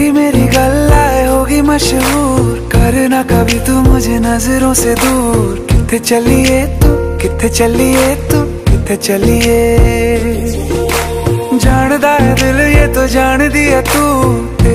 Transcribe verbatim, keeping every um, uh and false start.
तेरी मेरी गल्लाए होगी मशहूर, करना कभी तू मुझे नजरों से दूर। किथे चलिए तू, किथे चलिए तू, किथे चलिए। जानदा है दिल ये तो जान दिया तू,